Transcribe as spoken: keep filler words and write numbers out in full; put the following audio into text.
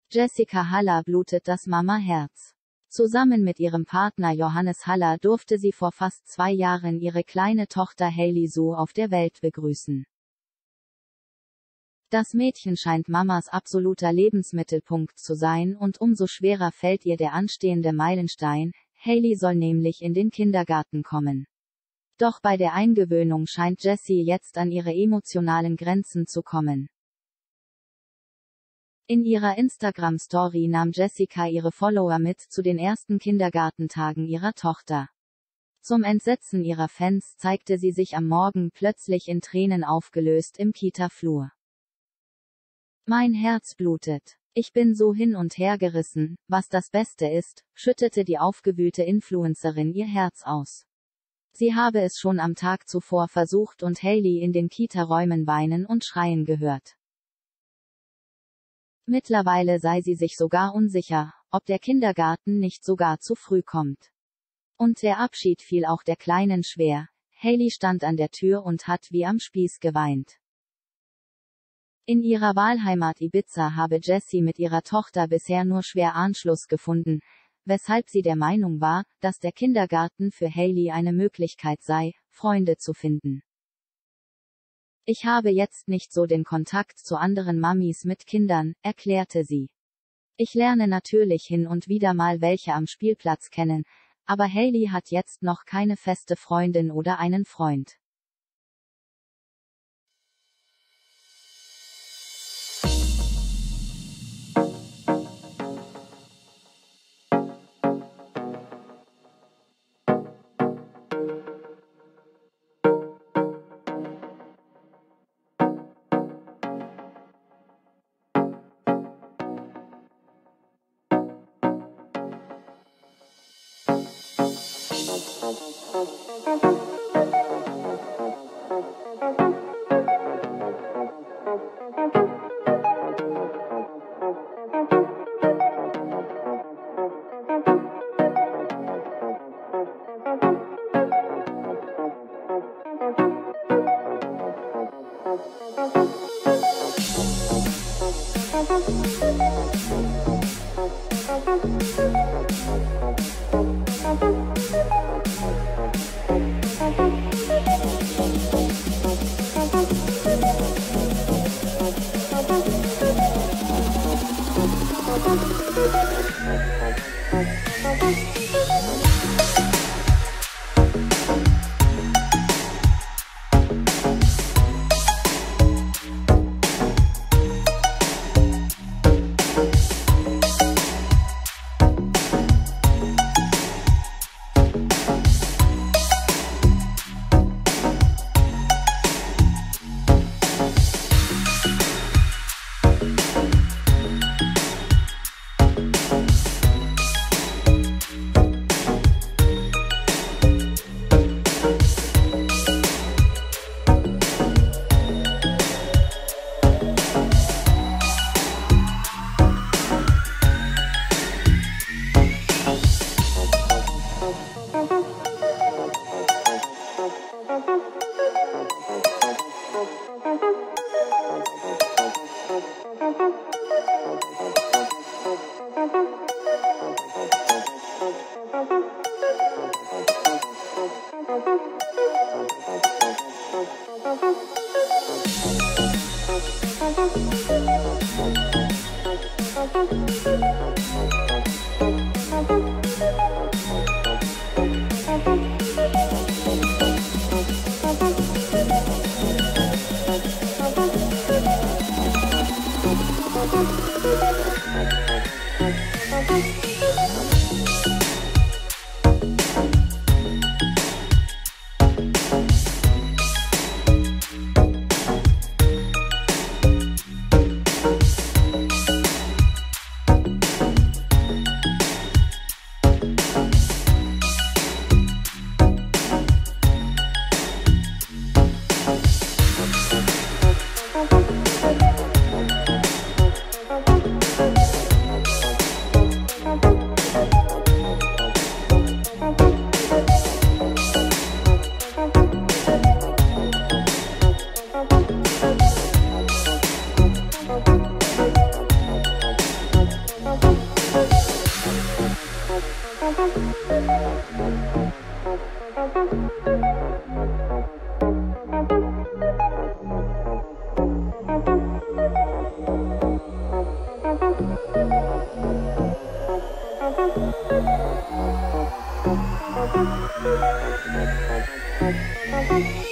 Jessica Haller blutet das Mama-Herz. Zusammen mit ihrem Partner Johannes Haller durfte sie vor fast zwei Jahren ihre kleine Tochter Hailey Sue auf der Welt begrüßen. Das Mädchen scheint Mamas absoluter Lebensmittelpunkt zu sein und umso schwerer fällt ihr der anstehende Meilenstein. Hailey soll nämlich in den Kindergarten kommen. Doch bei der Eingewöhnung scheint Jessie jetzt an ihre emotionalen Grenzen zu kommen. In ihrer Instagram-Story nahm Jessica ihre Follower mit zu den ersten Kindergartentagen ihrer Tochter. Zum Entsetzen ihrer Fans zeigte sie sich am Morgen plötzlich in Tränen aufgelöst im Kita-Flur. Mein Herz blutet. Ich bin so hin und her gerissen, was das Beste ist, schüttete die aufgewühlte Influencerin ihr Herz aus. Sie habe es schon am Tag zuvor versucht und Hailey in den Kita-Räumen weinen und schreien gehört. Mittlerweile sei sie sich sogar unsicher, ob der Kindergarten nicht sogar zu früh kommt. Und der Abschied fiel auch der Kleinen schwer. Hailey stand an der Tür und hat wie am Spieß geweint. In ihrer Wahlheimat Ibiza habe Jessie mit ihrer Tochter bisher nur schwer Anschluss gefunden, weshalb sie der Meinung war, dass der Kindergarten für Hailey eine Möglichkeit sei, Freunde zu finden. Ich habe jetzt nicht so den Kontakt zu anderen Mamis mit Kindern, erklärte sie. Ich lerne natürlich hin und wieder mal welche am Spielplatz kennen, aber Hailey hat jetzt noch keine feste Freundin oder einen Freund. Thank you.